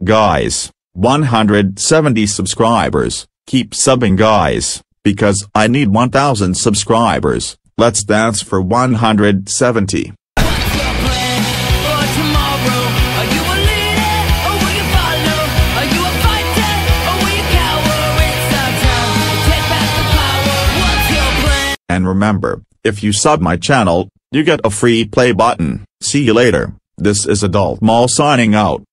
Guys, 170 subscribers, keep subbing guys, because I need 1000 subscribers. Let's dance for 170. And remember, if you sub my channel, you get a free play button. See you later. This is Adult Mall signing out.